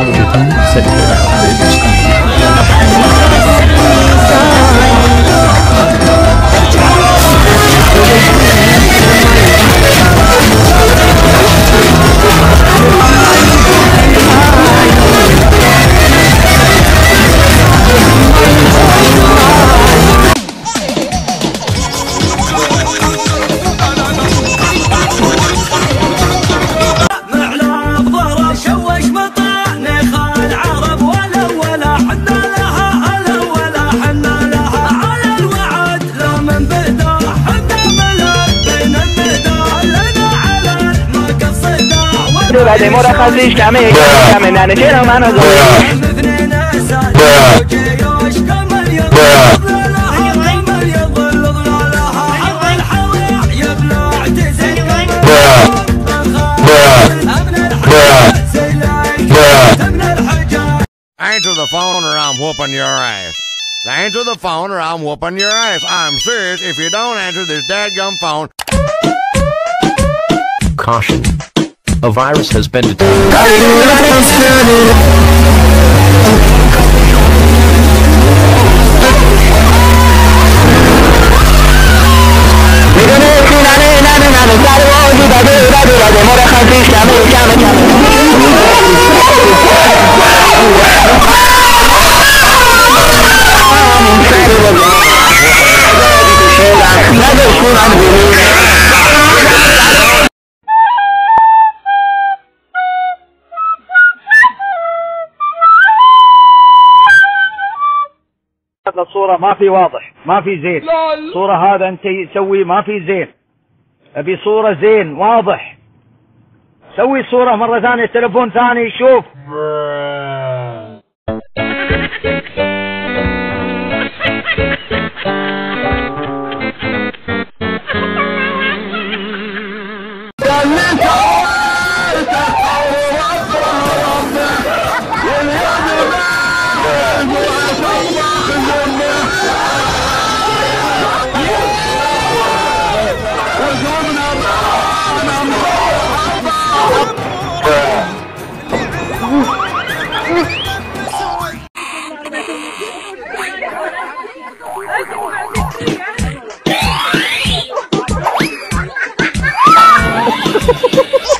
بعد مرخصيش كمي كمي انا كده ما انا Answer the phone or I'm whooping your ass. Answer the phone or I'm whooping your ass. I'm serious. If you don't answer this dadgum phone. Caution. A virus has been detected. الصورة ما في واضح، ما في زين. صورة هذا انت سوي ما في زين. ابي صورة زين واضح. سوي صورة مرة ثانية تلفون ثاني شوف.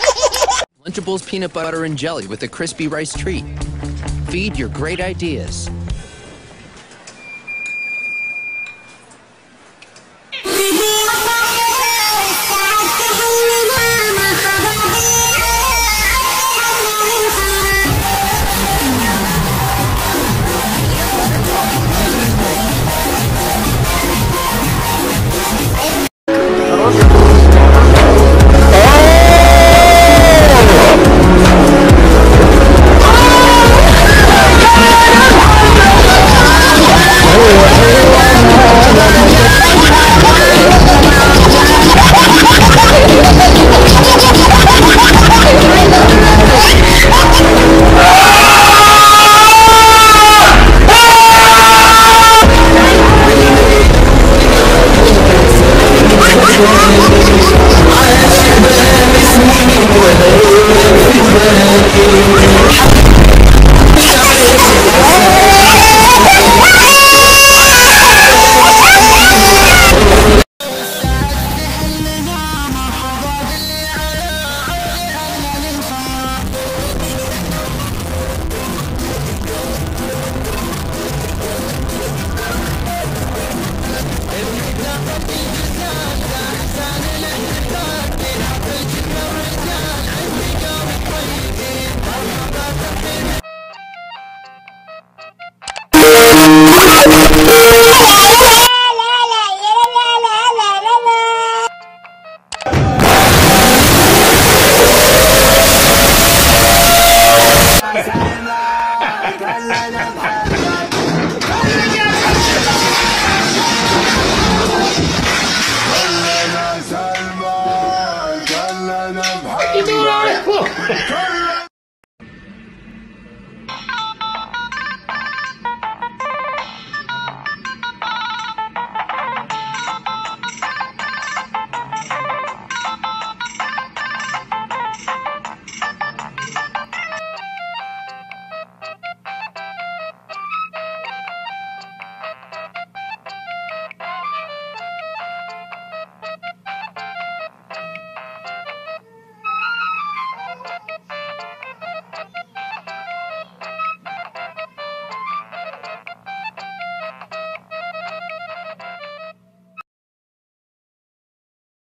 Lunchables peanut butter and jelly with a crispy rice treat. Feed your great ideas.